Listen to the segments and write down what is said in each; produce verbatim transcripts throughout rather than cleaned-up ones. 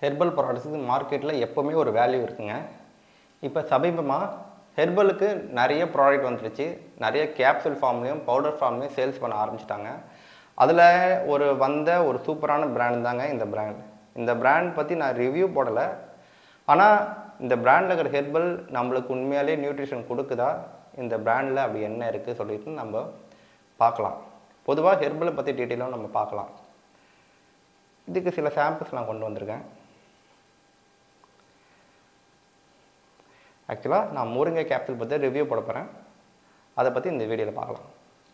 Herbal ப்ராடக்ட்ஸுக்கு மார்க்கெட்டில் எப்போவுமே ஒரு வேல்யூ இருக்குங்க. இப்போ சமீபமாக ஹெர்பலுக்கு நிறைய ப்ராடக்ட் வந்துடுச்சு. நிறைய கேப்சூல் ஃபார்ம்லேயும் பவுடர் ஃபார்ம்லேயும் சேல்ஸ் பண்ண ஆரம்பிச்சிட்டாங்க. அதில் ஒரு வந்த ஒரு சூப்பரான பிராண்ட் தாங்க இந்த பிராண்ட். இந்த பிராண்ட் பற்றி நான் ரிவ்யூ போடலை. ஆனால் இந்த பிராண்டில் இருக்கிற ஹெர்பல் நம்மளுக்கு உண்மையாலே நியூட்ரிஷன் கொடுக்குதா, இந்த பிராண்டில் அப்படி என்ன இருக்குது சொல்லிட்டு நம்ம பார்க்கலாம். பொதுவாக ஹெர்பலை பற்றி டீட்டெயிலாக நம்ம பார்க்கலாம். இதுக்கு சில சாம்பிள்ஸ் நான் கொண்டு வந்திருக்கேன். ஆக்சுவலாக நான் முருங்கை கேப்சூல் பற்றி ரிவ்யூ போட போகிறேன். அதை பற்றி இந்த வீடியோவில் பார்க்கலாம்.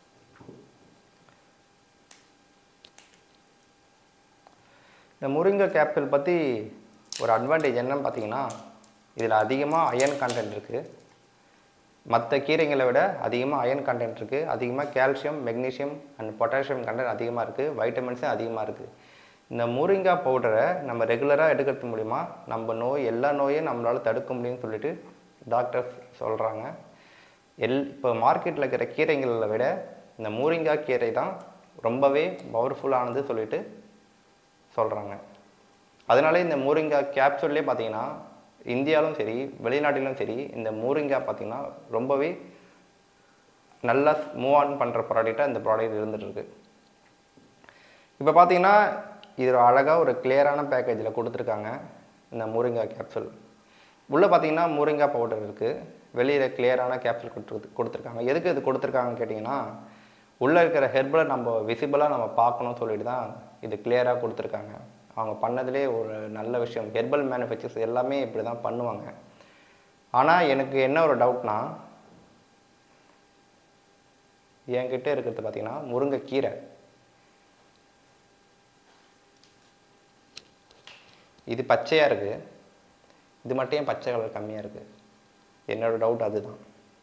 இந்த முருங்கை கேப்சூல் பற்றி ஒரு அட்வான்டேஜ் என்னன்னு பார்த்தீங்கன்னா, இதில் அதிகமாக அயன் கண்டென்ட் இருக்குது. மற்ற கீரைங்களை விட அதிகமாக அயன் கண்டென்ட் இருக்குது. அதிகமாக calcium, magnesium and potassium content அதிகமாக இருக்குது. வைட்டமின்ஸும் அதிகமாக இருக்குது. இந்த முருங்கை பவுடரை நம்ம ரெகுலராக எடுக்கிறது மூலிமா நம்ம நோய் எல்லா நோயும் நம்மளால் தடுக்க முடியும்னு சொல்லிட்டு டாக்டர்ஸ் சொல்கிறாங்க. எல் இப்போ மார்க்கெட்டில் இருக்கிற கீரைங்களை விட இந்த முருங்காய் கீரை தான் ரொம்பவே பவர்ஃபுல்லானது சொல்லிட்டு சொல்கிறாங்க. அதனால இந்த முருங்காய் கேப்சூல்லே பார்த்தீங்கன்னா இந்தியாவிலும் சரி வெளிநாட்டிலும் சரி இந்த முருங்காய் பார்த்திங்கன்னா ரொம்பவே நல்லா மூவ் ஆன் பண்ணுற ப்ராடக்டாக இந்த ப்ராடக்ட் இருந்துகிட்ருக்கு. இப்போ பார்த்தீங்கன்னா இது அழகாக ஒரு கிளியரான பேக்கேஜில் கொடுத்துருக்காங்க. இந்த முருங்காய் கேப்சூல் உள்ளே பார்த்தீங்கன்னா முருங்காய் பவுடர் இருக்குது. வெளியில் கிளியரான கேப்சூல் கொடுத்து கொடுத்துருக்காங்க. எதுக்கு இது கொடுத்துருக்காங்கன்னு கேட்டிங்கன்னா, உள்ளே இருக்கிற ஹெர்பலை நம்ம விசிபிளாக நம்ம பார்க்கணும்னு சொல்லிட்டு தான் இது கிளியராக கொடுத்துருக்காங்க. அவங்க பண்ணதிலே ஒரு நல்ல விஷயம். ஹெர்பல் மேனுஃபேக்சர்ஸ் எல்லாமே இப்படி தான் பண்ணுவாங்க. ஆனால் எனக்கு என்ன ஒரு டவுட்னா, என்கிட்ட இருக்கிறது பார்த்திங்கன்னா முருங்கைக்கீரை. இது பச்சையாக இருக்குது. இது மட்டும் ஏன் பச்சை கலர் கம்மியாக இருக்குது? என்னோடய டவுட் அதுதான்.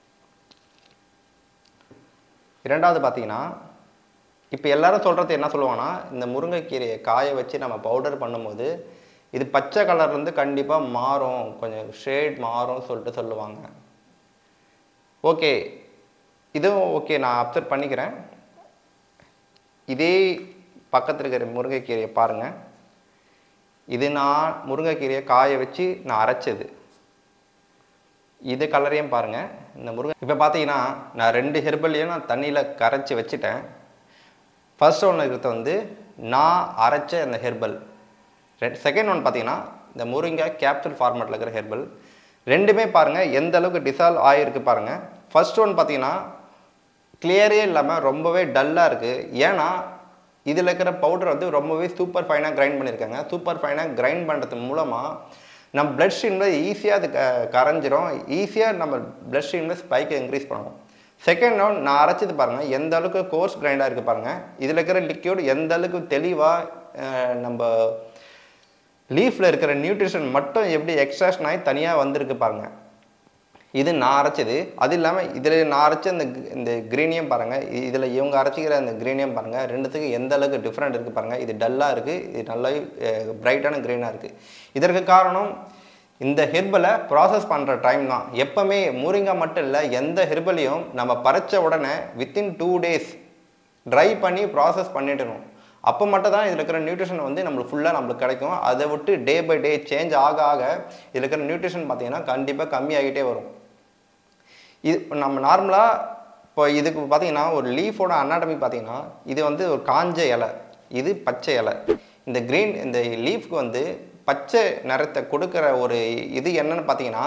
இரண்டாவது பார்த்தீங்கன்னா, இப்போ எல்லாரும் சொல்கிறது என்ன சொல்லுவாங்கன்னா, இந்த முருங்கைக்கீரையை காய வச்சு நம்ம பவுடர் பண்ணும்போது இது பச்சை கலர்லேருந்து கண்டிப்பாக மாறும், கொஞ்சம் ஷேட் மாறும் சொல்லிட்டு சொல்லுவாங்க. ஓகே, இதுவும் ஓகே, நான் அப்சர்வ் பண்ணிக்கிறேன். இதே பக்கத்தில் இருக்கிற முருங்கைக்கீரையை பாருங்கள். இது நான் முருங்கைக்கீரையை காய வச்சு நான் அரைச்சது. இது கலரையும் பாருங்கள். இந்த முருங்கை இப்போ பார்த்தீங்கன்னா நான் ரெண்டு ஹெர்பல்லையும் நான் தண்ணியில் கரைச்சி வச்சுட்டேன். ஃபர்ஸ்ட் ஒன்று இருக்கிறது வந்து நான் அரைச்ச அந்த ஹெர்பல். ரெண்டு செகண்ட் ஒன்று பார்த்தீங்கன்னா இந்த முருங்காய் கேப்சூல் ஃபார்மேட்டில் இருக்கிற ஹெர்பல். ரெண்டுமே பாருங்கள் எந்த அளவுக்கு டிசால்வ் ஆகிருக்கு பாருங்கள். ஃபர்ஸ்ட் ஒன்று பார்த்தீங்கன்னா கிளியரே இல்லாமல் ரொம்பவே டல்லாக இருக்குது. ஏன்னா இதில் இருக்கிற பவுடர் வந்து ரொம்பவே சூப்பர் ஃபைனாக கிரைண்ட் பண்ணியிருக்காங்க. சூப்பர் ஃபைனாக கிரைண்ட் பண்ணுறது மூலமாக நம்ம பிளட் ஸ்ட்ரீமில் ஈஸியாக அது க கரைஞ்சிரும். ஈஸியாக நம்ம பிளட் ஸ்ட்ரீமில் ஸ்பைக்கை இன்க்ரீஸ் பண்ணுவோம். செகண்ட் ரவுண்ட் நான் அரைச்சது பாருங்கள் எந்த அளவுக்கு கோர்ஸ் கிரைண்டாக இருக்குது பாருங்கள். இதில் இருக்கிற லிக்யூட் எந்த அளவுக்கு தெளிவாக நம்ம லீஃபில் இருக்கிற நியூட்ரிஷன் மட்டும் எப்படி எக்ஸ்ட்ராக்ஷன் ஆகி தனியாக வந்திருக்கு பாருங்கள். இது நான் அரைச்சது. அது இல்லாமல் இதில் நான் அரைச்ச இந்த இந்த கிரீனியம் பாருங்கள். இதில் இவங்க அரைச்சிக்கிற அந்த கிரீனியம் பாருங்கள். ரெண்டுத்துக்கு எந்த அளவுக்கு டிஃப்ரெண்ட் இருக்குது பாருங்கள். இது டல்லாக இருக்குது, இது நல்லா பிரைட்டான க்ரீனாக இருக்குது. இதற்கு காரணம் இந்த ஹெர்பலை ப்ராசஸ் பண்ணுற டைம் தான். எப்போவுமே முருங்கை மட்டும் இல்லை, எந்த ஹெர்பலையும் நம்ம பறித்த உடனே வித்தின் டூ டேஸ் ட்ரை பண்ணி ப்ராசஸ் பண்ணிடணும். அப்போ மட்டும் தான் இதில் இருக்கிற நியூட்ரிஷன் வந்து நம்மளுக்கு ஃபுல்லாக நம்மளுக்கு கிடைக்கும். அதை விட்டு டே பை டே சேஞ்ச் ஆக ஆக இதில் இருக்கிற நியூட்ரிஷன் பார்த்திங்கன்னா கண்டிப்பாக கம்மியாகிட்டே வரும். இது நம்ம நார்மலாக இப்போ இதுக்கு பார்த்திங்கன்னா ஒரு லீஃபோட அனாட்டமி பார்த்திங்கன்னா இது வந்து ஒரு காஞ்ச இலை, இது பச்சை இலை. இந்த க்ரீன் இந்த லீஃப்க்கு வந்து பச்சை நிறத்தை கொடுக்குற ஒரு இது என்னன்னு பார்த்தீங்கன்னா,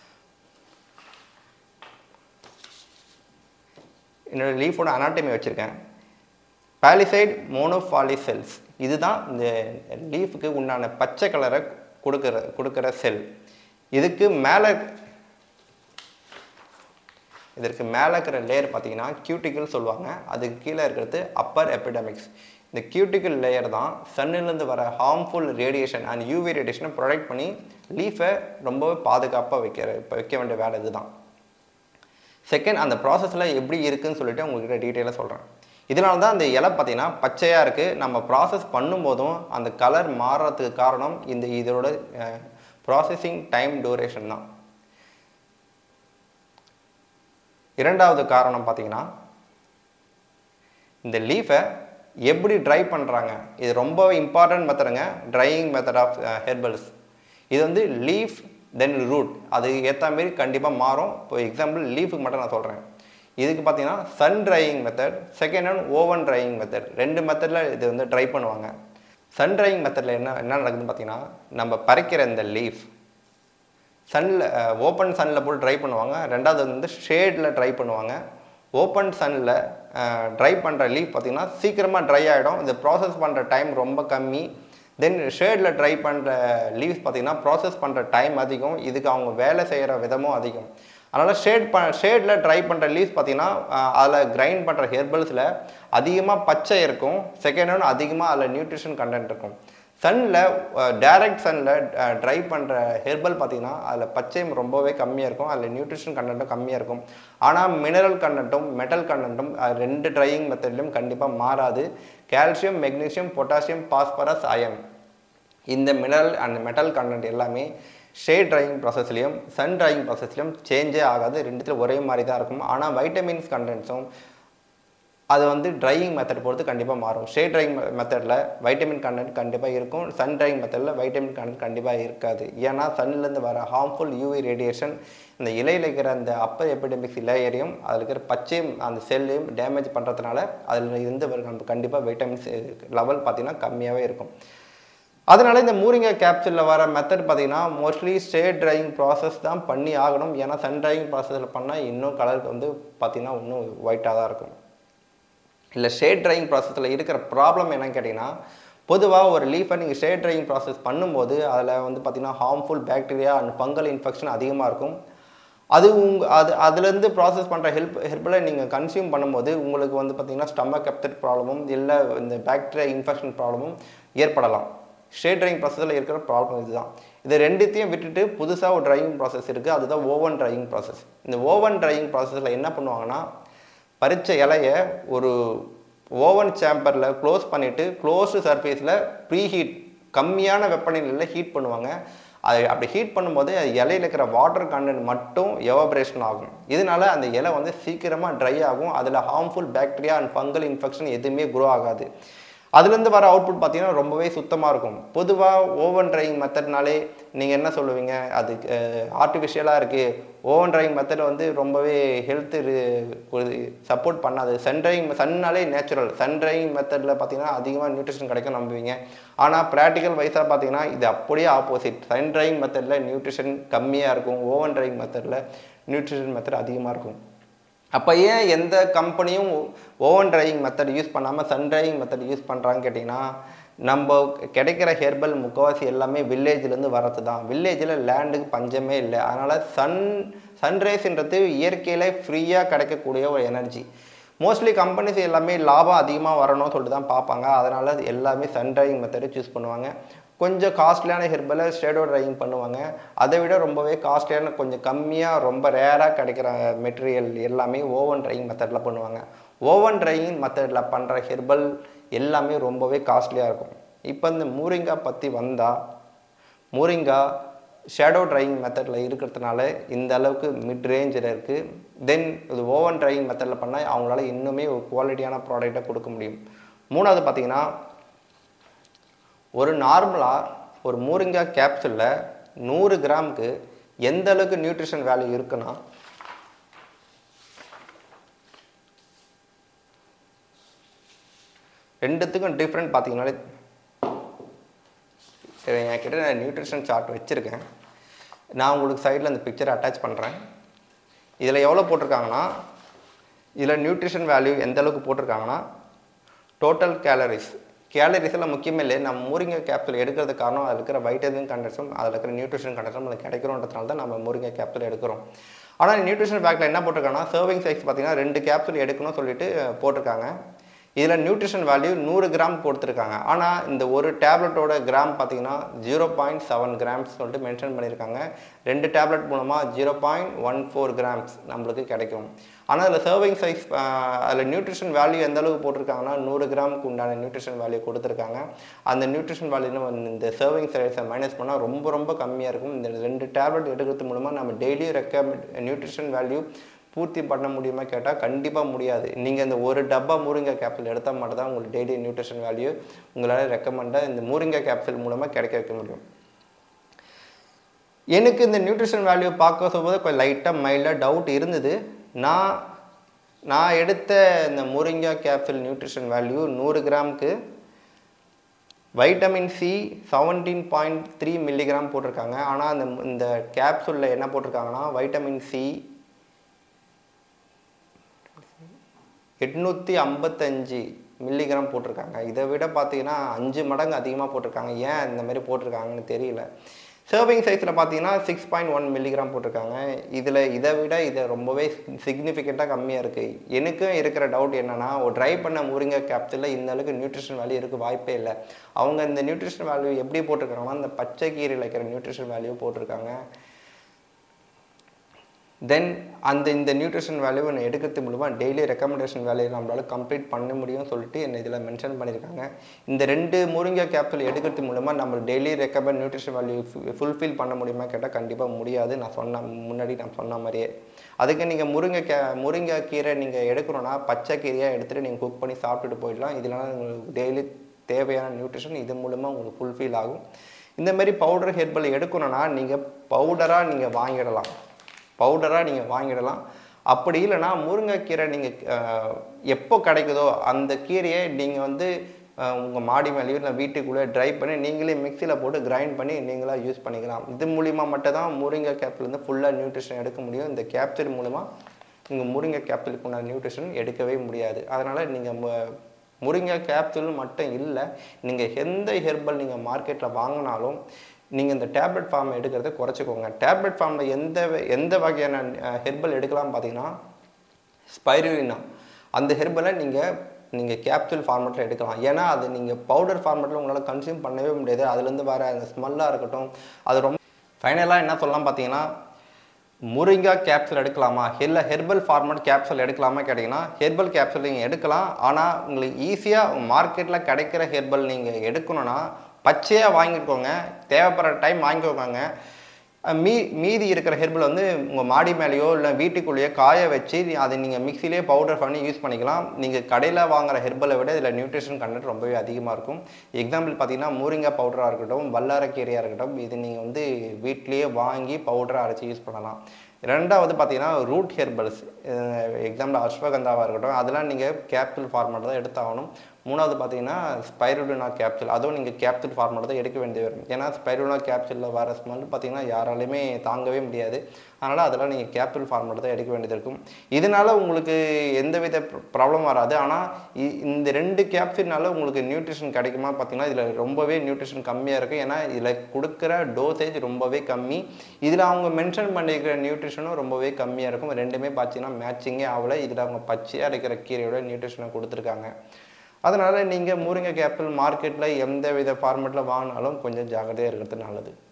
என்னோட லீஃபோட அனாட்டமி வச்சுருக்கேன். பாலிசைட் மோனோஃபாலி செல்ஸ். இதுதான் இந்த லீஃபுக்கு உண்டான பச்சை கலரை கொடுக்குற கொடுக்குற செல். இதுக்கு மேலே இதற்கு மேலே இருக்கிற லேயர் பார்த்தீங்கன்னா கியூட்டிக்கல் சொல்லுவாங்க. அதுக்கு கீழே இருக்கிறது அப்பர் எபிடமிக்ஸ். இந்த கியூட்டிக்கல் லேயர் தான் சன்னிலேருந்து வர ஹார்ம்ஃபுல் ரேடியேஷன் அண்ட் யூவி ரேடியேஷனை ப்ரொடெக்ட் பண்ணி லீஃபை ரொம்பவே பாதுகாப்பாக வைக்கிற வைக்க வேண்டிய வேலை இது தான். செகண்ட், அந்த ப்ராசஸில் எப்படி இருக்குதுன்னு சொல்லிட்டு உங்கள்கிட்ட டீட்டெயிலாக சொல்கிறேன். இதனால தான் அந்த இலை பார்த்திங்கன்னா பச்சையாக இருக்குது. நம்ம ப்ராசஸ் பண்ணும்போதும் அந்த கலர் மாறுறதுக்கு காரணம் இந்த இதோட ப்ராசஸிங் டைம் டியூரேஷன் தான். இரண்டாவது காரணம் பார்த்திங்கன்னா, இந்த லீஃபை எப்படி ட்ரை பண்ணுறாங்க, இது ரொம்ப இம்பார்ட்டன்ட் மெத்தடுங்க. Drying method of herbals. இது வந்து லீஃப் தென் ரூட், அது ஏற்ற மாரி கண்டிப்பாக மாறும். இப்போ எக்ஸாம்பிள் லீஃபுக்கு மட்டும் நான் சொல்கிறேன். இதுக்கு பார்த்தீங்கன்னா sun drying method, second one oven drying method, ரெண்டு மெத்தடில் இது வந்து ட்ரை பண்ணுவாங்க. சன் ட்ரையிங் மெத்தடில் என்ன என்ன நடக்குதுன்னு பார்த்தீங்கன்னா, நம்ம பறிக்கிற இந்த லீஃப் சன்னில் ஓப்பன் சன்னில் போட்டு ட்ரை பண்ணுவாங்க. ரெண்டாவது வந்து ஷேடில் ட்ரை பண்ணுவாங்க. ஓப்பன் சன்னில் ட்ரை பண்ணுற லீஃப் பார்த்திங்கன்னா சீக்கிரமாக ட்ரை ஆகிடும். இந்த ப்ராசஸ் பண்ணுற டைம் ரொம்ப கம்மி. தென் ஷேடில் ட்ரை பண்ணுற லீவ்ஸ் பார்த்திங்கன்னா ப்ராசஸ் பண்ணுற டைம் அதிகம். இதுக்கு அவங்க வேலை செய்கிற விதமும் அதிகம். அதனால் ஷேட் ப ஷேடில் ட்ரை பண்ணுற லீவ்ஸ் பார்த்திங்கன்னா அதில் கிரைண்ட் பண்ணுற ஹெர்பல்ஸில் அதிகமாக பச்சை இருக்கும். செகண்ட் ஒன் அதிகமாக அதில் நியூட்ரிஷன் கண்டென்ட் இருக்கும். சன்னில் டைரக்ட் சன்னில் ட்ரை பண்ணுற ஹெர்பல் பார்த்திங்கன்னா அதில் பச்சையும் ரொம்பவே கம்மியாக இருக்கும். அதில் நியூட்ரிஷன் கண்டென்ட்டும் கம்மியாக இருக்கும். ஆனால் மினரல் கண்டென்ட்டும் மெட்டல் கண்டென்ட்டும் ரெண்டு ட்ரையிங் மெத்தட்லையும் கண்டிப்பாக மாறாது. Calcium, magnesium, potassium, phosphorus, iron, இந்த மினரல் அண்ட் மெட்டல் கண்டென்ட் எல்லாமே ஷேட் ட்ரையிங் ப்ராசஸ்லையும் சன் ட்ரையிங் ப்ராசஸ்லையும் சேஞ்சே ஆகாது. ரெண்டுத்தில் ஒரே மாதிரி தான் இருக்கும். ஆனால் வைட்டமின்ஸ் கண்டென்ட்ஸும் அது வந்து ட்ரையிங் மெத்தட் பொறுத்து கண்டிப்பாக மாறும். ஷேட் ட்ரையிங் மெத்தடில் வைட்டமின் கண்டென்ட் கண்டிப்பாக இருக்கும். சன் ட்ரையிங் மெத்தடில் வைட்டமின் கண்டென்ட் கண்டிப்பாக இருக்காது. ஏன்னா சன்லேருந்து வர ஹார்ம்ஃபுல் யூவி ரேடியேஷன் இந்த இலையில் இருக்கிற அந்த அப்பர் எபிடெமிக்ஸ் லேயரையும் அதில் இருக்கிற பச்சையும் அந்த செல்லையும் டேமேஜ் பண்ணுறதுனால அதில் இருந்து நம்ம கண்டிப்பாக வைட்டமின்ஸ் லெவல் பார்த்திங்கன்னா கம்மியாகவே இருக்கும். அதனால இந்த மூரிங்கா கேப்சூலில் வர மெத்தட் பார்த்திங்கன்னா மோஸ்ட்லி ஷேட் ட்ரையிங் ப்ராசஸ் தான் பண்ணி ஆகணும். ஏன்னா சன் ட்ரையிங் ப்ராசஸில் பண்ணால் இன்னும் கலருக்கு வந்து பார்த்திங்கன்னா இன்னும் ஒயிட்டாக தான் இருக்கும். இல்லை ஷேட் ட்ரையிங் ப்ராசஸில் இருக்கிற ப்ராப்ளம் என்னன்னு கேட்டிங்கன்னா, பொதுவாக ஒரு லீஃபை நீங்கள் ஷேட் ட்ரையிங் ப்ராசஸ் பண்ணும்போது அதில் வந்து பார்த்திங்கன்னா harmful bacteria and fungal infection அதிகமாக இருக்கும். அது உங்க அது அதுலேருந்து ப்ராசஸ் பண்ணுற ஹெல்ப் ஹெர்பலை நீங்கள் கன்சியூம் பண்ணும்போது உங்களுக்கு வந்து பார்த்திங்கன்னா ஸ்டமக் அப்செட் ப்ராப்ளமும் இல்லை இந்த பாக்டீரியா இன்ஃபெக்ஷன் ப்ராப்ளமும் ஏற்படலாம். ஷேட் ட்ரையிங் ப்ராசஸில் இருக்கிற ப்ராப்ளம் இதுதான். இது ரெண்டுத்தையும் விட்டுட்டு புதுசாக ஒரு ட்ரையிங் ப்ராசஸ் இருக்குது. அதுதான் ஓவன் ட்ரையிங் ப்ராசஸ். இந்த ஓவன் ட்ரையிங் ப்ராசஸில் என்ன பண்ணுவாங்கன்னா, பறித்த இலையை ஒரு ஓவன் சேம்பரில் க்ளோஸ் பண்ணிவிட்டு க்ளோஸ்டு சர்ஃபேஸில் ப்ரீ ஹீட் கம்மியான வெப்பநிலையில் ஹீட் பண்ணுவாங்க. அது அப்படி ஹீட் பண்ணும்போது அது இலையில் இருக்கிற வாட்டர் கண்டென்ட் மட்டும் எவாபரேஷன் ஆகும். இதனால அந்த இலை வந்து சீக்கிரமாக ட்ரை ஆகும். அதில் harmful bacteria and fungal infection எதுவுமே க்ரோ ஆகாது. அதுலேருந்து வர அவுட்புட் பார்த்திங்கன்னா ரொம்பவே சுத்தமாக இருக்கும். பொதுவாக ஓவன் ட்ரையிங் மெத்தட்னாலே நீங்கள் என்ன சொல்லுவீங்க, அது ஆர்டிஃபிஷியலாக இருக்குது, ஓவன் ட்ரையிங் மெத்தட் வந்து ரொம்பவே ஹெல்த்து சப்போர்ட் பண்ணாது. சன் ட்ரையிங் சன்னாலே நேச்சுரல், சன் ட்ரையிங் மெத்தடில் பார்த்திங்கன்னா அதிகமாக நியூட்ரிஷன் கிடைக்கும் நம்புவீங்க. ஆனால் ப்ராக்டிக்கல் வைஸாக பார்த்திங்கன்னா இது அப்படியே ஆப்போசிட். சன் ட்ரையிங் மெத்தடில் நியூட்ரிஷன் கம்மியாக இருக்கும். ஓவன் ட்ரையிங் மெத்தடில் நியூட்ரிஷன் மெத்தட் அதிகமாக இருக்கும். அப்போ ஏன் எந்த கம்பெனியும் ஓவன் ட்ரையிங் மெத்தட் யூஸ் பண்ணாமல் சன் ட்ரையிங் மெத்தட் யூஸ் பண்ணுறாங்கன்னு கேட்டிங்கன்னா, நம்ம கிடைக்கிற ஹெர்பல் முக்கால்வாசி எல்லாமே வில்லேஜ்லேருந்து வரது தான். வில்லேஜில் லேண்டுக்கு பஞ்சமே இல்லை. அதனால் சன் சன்ரைஸ்ன்றது இயற்கையில் ஃப்ரீயாக கிடைக்கக்கூடிய ஒரு எனர்ஜி. மோஸ்ட்லி கம்பெனிஸ் எல்லாமே லாபம் அதிகமாக வரணும்னு சொல்லிட்டு தான் பார்ப்பாங்க. அதனால் எல்லாமே சன் ட்ரையிங் மெத்தடை சூஸ் பண்ணுவாங்க. கொஞ்சம் காஸ்ட்லியான ஹெர்பலை ஷேடோ ட்ரையிங் பண்ணுவாங்க. அதை விட ரொம்பவே காஸ்ட்லியான கொஞ்சம் கம்மியாக ரொம்ப ரேராக கிடைக்கிற மெட்டீரியல் எல்லாமே ஓவன் ட்ரையிங் மெத்தடில் பண்ணுவாங்க. ஓவன் ட்ரையிங் மெத்தடில் பண்ணுற ஹெர்பல் எல்லாமே ரொம்பவே காஸ்ட்லியாக இருக்கும். இப்போ இந்த மூரிங்கா பற்றி வந்தால், மூரிங்கா ஷேடோ ட்ரையிங் மெத்தடில் இருக்கிறதுனால இந்த அளவுக்கு மிட் ரேஞ்சில் இருக்குது. தென் இது ஓவன் ட்ரையிங் மெத்தடில் பண்ணால் அவங்களால இன்னுமே ஒரு குவாலிட்டியான ப்ராடக்டை கொடுக்க முடியும். மூணாவது பார்த்திங்கன்னா, ஒரு நார்மலாக ஒரு மூரிங்கா கேப்சூலில் நூறு கிராமுக்கு எந்த அளவுக்கு நியூட்ரிஷன் வேல்யூ இருக்குன்னா, ரெண்டுத்துக்கும் டிஃப்ரெண்ட் பார்த்தீங்கன்னாலே என்கிட்ட நான் நியூட்ரிஷன் சார்ட் வச்சுருக்கேன். நான் உங்களுக்கு சைடில் அந்த பிக்சரை அட்டாச் பண்ணுறேன். இதில் எவ்வளோ போட்டிருக்காங்கன்னா, இதில் நியூட்ரிஷன் வேல்யூ எந்த அளவுக்கு போட்டிருக்காங்கன்னா, டோட்டல் கேலரிஸ் கேலரிஸ் எல்லாம் முக்கியமே இல்லை. நம்ம மூரிங்கா கேப்சூல் எடுக்கிறது காரணம் அதில் இருக்கிற வைட்டமின் கண்டென்ட்ஸும் அதில் இருக்கிற நியூட்ரிஷன் கண்டென்ட்ஸும் அது கிடைக்கிறோன்றதுனால தான் நம்ம மூரிங்கா கேப்சூல் எடுக்கிறோம். ஆனால் நியூட்ரிஷன் பேக்கில் என்ன போட்டிருக்காங்கன்னா, சர்விங் சைஸ் பார்த்திங்கன்னா ரெண்டு கேப்சூல் எடுக்கணும்னு சொல்லிட்டு போட்டிருக்காங்க. இதில் நியூட்ரிஷன் வேல்யூ நூறு கிராம் கொடுத்துருக்காங்க. ஆனால் இந்த ஒரு டேப்லெட்டோட கிராம் பார்த்திங்கன்னா ஜீரோ பாயிண்ட் செவன் கிராம்ஸ் சொல்லிட்டு மென்ஷன் பண்ணியிருக்காங்க. ரெண்டு டேப்லெட் மூலமாக zero point one four grams நம்மளுக்கு கிடைக்கும். ஆனால் அதில் சர்விங் சைஸ் அதில் நியூட்ரிஷன் வேல்யூ எந்த அளவுக்கு போட்டிருக்காங்கன்னா, நூறு கிராமுக்கு உண்டான நியூட்ரிஷன் வேல்யூ கொடுத்துருக்காங்க. அந்த நியூட்ரிஷன் வேல்யூ இந்த சர்விங் சைஸை மைனஸ் பண்ணால் ரொம்ப ரொம்ப கம்மியாக இருக்கும். இந்த ரெண்டு டேப்லெட் எடுக்கிறது மூலமாக நம்ம டெய்லி ரெக்கமெண்ட் நியூட்ரிஷன் வேல்யூ பூர்த்தி பண்ண முடியுமா கேட்டால் கண்டிப்பாக முடியாது. நீங்கள் இந்த ஒரு டப்பா முருங்கை கேப்சூல் எடுத்தால் மட்டும் தான் உங்களுக்கு டெய்லி நியூட்ரிஷன் வேல்யூ உங்களால் ரெக்கமெண்டாக இந்த முருங்கை கேப்சூல் மூலமாக கிடைக்க வைக்க முடியும். எனக்கு இந்த நியூட்ரிஷன் வேல்யூ பார்க்க சொல்லும்போது கொஞ்சம் லைட்டாக மைல்டாக டவுட் இருந்தது. நான் நான் எடுத்த இந்த முருங்கை கேப்சூல் நியூட்ரிஷன் வேல்யூ நூறு கிராமுக்கு vitamin C seventeen point three milligram போட்டிருக்காங்க. ஆனால் அந்த இந்த கேப்சூலில் என்ன போட்டிருக்காங்கன்னா வைட்டமின் சி எட்நூற்றி ஐம்பத்தஞ்சு மில்லிகிராம் போட்டிருக்காங்க. இதை விட பார்த்தீங்கன்னா அஞ்சு மடங்கு அதிகமாக போட்டிருக்காங்க. ஏன் இந்த மாதிரி போட்டிருக்காங்கன்னு தெரியல. சர்விங் சைஸில் பார்த்தீங்கன்னா சிக்ஸ் பாயிண்ட் ஒன் மில்லிகிராம் போட்டிருக்காங்க. இதில் இதை விட இதை ரொம்பவே சிக்னிஃபிகண்ட்டாக கம்மியாக இருக்குது. எனக்கும் இருக்கிற டவுட் என்னென்னா, ஒரு ட்ரை பண்ண முருங்கை கேப்சூலில் இந்த அளவுக்கு நியூட்ரிஷன் வேல்யூ இருக்குது வாய்ப்பே இல்லை. அவங்க இந்த நியூட்ரிஷன் வேல்யூ எப்படி போட்டிருக்காங்கன்னா இந்த பச்சை கீரையில் இருக்கிற நியூட்ரிஷன் வேல்யூ போட்டிருக்காங்க. தென் அந்த இந்த நியூட்ரிஷன் வேல்யூ என்னை எடுக்கிறது மூலமாக டெய்லி ரெக்கமெண்டேஷன் வேலையை நம்மளால் கம்ப்ளீட் பண்ண முடியும்னு சொல்லிட்டு என்னை இதில் மென்ஷன் பண்ணியிருக்காங்க. இந்த ரெண்டு முருங்கை கேப்சூல் எடுக்கிறது மூலமாக நம்ம daily recommend nutrition value fulfil பண்ண முடியுமா கேட்டால் கண்டிப்பாக முடியாது. நான் சொன்ன முன்னாடி நான் சொன்ன மாதிரியே அதுக்கு நீங்கள் முருங்கை கே முருங்கை கீரை நீங்கள் எடுக்கணும்னா பச்சை கீரையாக எடுத்துகிட்டு நீங்கள் குக் பண்ணி சாப்பிட்டுட்டு போயிடலாம். இதனால் உங்களுக்கு டெய்லி தேவையான நியூட்ரிஷன் இது மூலமாக உங்களுக்கு ஃபுல்ஃபில் ஆகும். இந்தமாரி பவுடர் ஹெர்பல் எடுக்கணும்னா நீங்கள் பவுடராக நீங்கள் வாங்கிடலாம் பவுடராக நீங்கள் வாங்கிடலாம். அப்படி இல்லைனா முருங்கைக்கீரை நீங்கள் எப்போ கிடைக்குதோ அந்த கீரையை நீங்கள் வந்து உங்கள் மாடி மேலேயோ இல்லை வீட்டுக்குள்ளே ட்ரை பண்ணி நீங்களே மிக்சியில் போட்டு கிரைண்ட் பண்ணி நீங்களாக யூஸ் பண்ணிக்கலாம். இது மூலிமா மட்டும் தான் முருங்கை கேப்சூலேருந்து ஃபுல்லாக நியூட்ரிஷன் எடுக்க முடியும். இந்த கேப்சூல் மூலமா நீங்கள் முருங்கை கேப்சூலுக்கு உண்டான நியூட்ரிஷன் எடுக்கவே முடியாது. அதனால் நீங்கள் முருங்கை கேப்சூல் மட்டும் இல்லை, நீங்கள் எந்த ஹெர்பல் நீங்கள் மார்க்கெட்டில் வாங்கினாலும் நீங்கள் இந்த டேப்லெட் ஃபார்ம் எடுக்கிறத குறைச்சிக்கோங்க. டேப்லெட் ஃபார்மில் எந்த எந்த வகையான ஹெர்பல் எடுக்கலாம்னு பார்த்தீங்கன்னா ஸ்பைருலினா அந்த ஹெர்பலை நீங்கள் நீங்கள் கேப்சூல் ஃபார்மேட்டில் எடுக்கலாம். ஏன்னா அது நீங்கள் பவுடர் ஃபார்மேட்டில் உங்களால் கன்சியூம் பண்ணவே முடியாது. அதுலேருந்து வர அந்த ஸ்மெல்லாக இருக்கட்டும் அது ரொம்ப ஃபைனலாக என்ன சொல்லலாம் பார்த்தீங்கன்னா முருங்கை கேப்சூல் எடுக்கலாமா இல்லை ஹெர்பல் ஃபார்மேட் கேப்சூல் எடுக்கலாமா கேட்டிங்கன்னா ஹெர்பல் கேப்சூல் நீங்கள் எடுக்கலாம். ஆனால் உங்களுக்கு ஈஸியாக மார்க்கெட்டில் கிடைக்கிற ஹெர்பல் நீங்கள் எடுக்கணும்னா பச்சையாக வாங்கிக்கோங்க. தேவைப்படுற டைம் வாங்கிக்கோங்க. மீ மீதி இருக்கிற ஹெர்பல் வந்து உங்கள் மாடி மேலேயோ இல்லை வீட்டுக்குள்ளேயோ காய வச்சு அதை நீங்கள் மிக்சிலே பவுடர் பண்ணி யூஸ் பண்ணிக்கலாம். நீங்கள் கடையில் வாங்குகிற ஹெர்பலை விட இதில் நியூட்ரிஷன் கண்டென்ட் ரொம்பவே அதிகமாக இருக்கும். எக்ஸாம்பிள் பார்த்தீங்கன்னா முருங்கை பவுடராக இருக்கட்டும் வல்லாரக்கீரையாக இருக்கட்டும் இது நீங்கள் வந்து வீட்லேயே வாங்கி பவுடராக அரைச்சி யூஸ் பண்ணலாம். ரெண்டாவது பார்த்தீங்கன்னா ரூட் ஹெர்பல்ஸ் எக்ஸாம்பிள் அஸ்வகந்தாவாக இருக்கட்டும் அதெல்லாம் நீங்கள் கேப்சூல் ஃபார்மேட் தான் எடுத்தாகணும். மூணாவது பார்த்தீங்கன்னா ஸ்பைருலினா கேப்சூல் அதுவும் நீங்கள் கேப்சூல் ஃபார்மேட் தான் எடுக்க வேண்டிய வரும். ஏன்னா ஸ்பைருலினா கேப்சூலில் வர ஸ்மெல் பார்த்தீங்கன்னா யாராலையுமே தாங்கவே முடியாது. அதனால் அதெல்லாம் நீங்கள் கேப்சூல் ஃபார்மேட் தான் எடுக்க வேண்டியது இருக்கும். இதனால் உங்களுக்கு எந்தவித ப்ராப்ளம் வராது. ஆனால் இந்த ரெண்டு கேப்சூல்னால உங்களுக்கு நியூட்ரிஷன் கிடைக்குமா பார்த்தீங்கன்னா இதில் ரொம்பவே நியூட்ரிஷன் கம்மியாக இருக்கும். ஏன்னா இதில் கொடுக்குற டோசேஜ் ரொம்பவே கம்மி. இதில் அவங்க மென்ஷன் பண்ணியிருக்கிற நியூட்ரிஷனும் ரொம்பவே கம்மியாக இருக்கும். ரெண்டுமே பார்த்தீங்கன்னா மேட்சிங்கே ஆகலை. இதில் அவங்க பச்சையாக இருக்கிற கீரையோட நியூட்ரிஷனை கொடுத்துருக்காங்க. அதனால் நீங்கள் முருங்கை கேப்சூல் மார்க்கெட்டில் எந்த வித ஃபார்மேட்டில் வாங்கினாலும் கொஞ்சம் ஜாக்கிரதையாக இருக்கிறது நல்லது.